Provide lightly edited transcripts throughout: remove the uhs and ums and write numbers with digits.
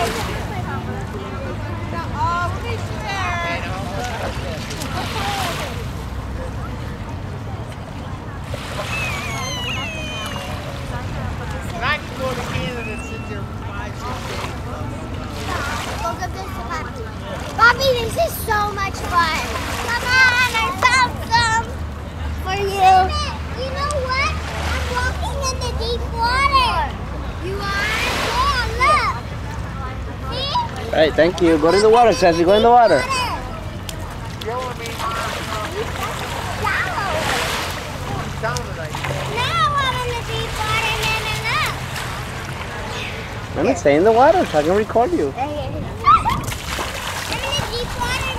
I can go to Canada and sit there for 5, 6 days. Go give this to Poppy. Poppy, this is so much fun. Come on, I found some for you. You know what? I'm walking in the deep water. You are? Yeah, look. See? All right, thank you. Go to the water, Sassy. Go in the water. You're me. Now I'm in the deep water, look. Let me stay in the water so I can record you. I'm in the deep water,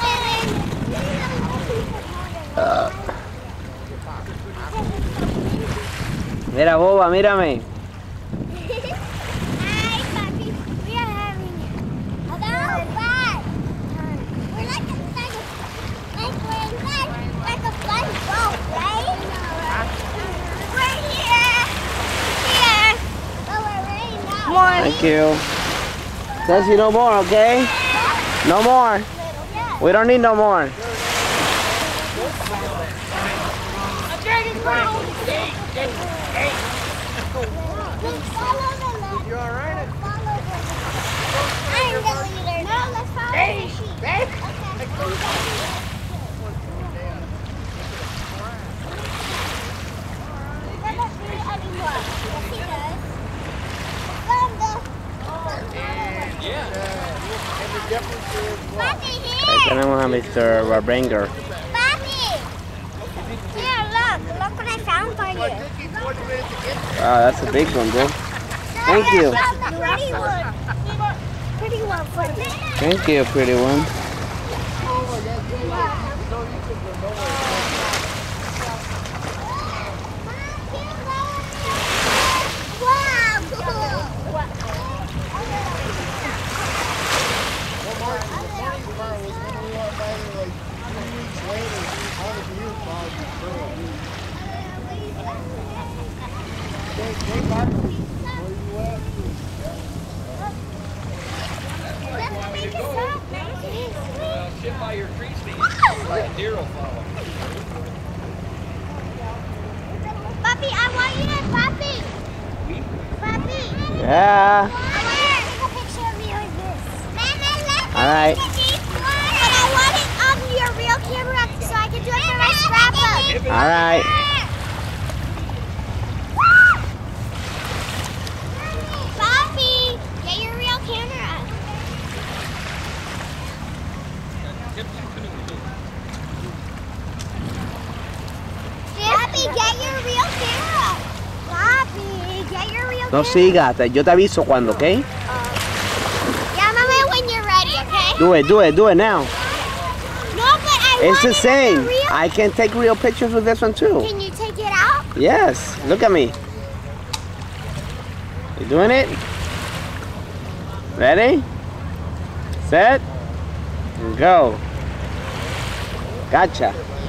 Mira, boba, mírame. Hi, Poppy. We are having a little fun. We're like a fun boat, right? We're here. But we're really not. Come on. Thank you. Sassy, no more, okay? No more. We don't need no more. You all right? I'm the leader. No, let's follow the sheep. He doesn't do it anymore. Yes, he does. And the difference is what? Papi, Ahí here. tenemos a Mr. Barbanger. Papi. Here, look what I found for you. It took you 40 minutes to get there. Wow, that's a big one, bro. Thank you. I found the pretty one. Pretty one for me. Thank you, pretty one. Wow, cool. Sit by your tree stand. Like deer will follow. Papi, I want you to, Papi. Papi. Yeah. I want you to take a picture of me like this. All right. But I want it on your real camera so I can do it for my scrapbook. All right. Papi, get your real camera. Papi, get your real camera. Papi, get your real No camera. sigas. Yo te aviso cuando, ¿ok? Llámame when you're ready, okay? Do it now. No, but I It's want the it on same. real. I can take real pictures with this one too. Can you take it out? Yes. Look at me. You doing it? Ready? Set? Go. Gotcha.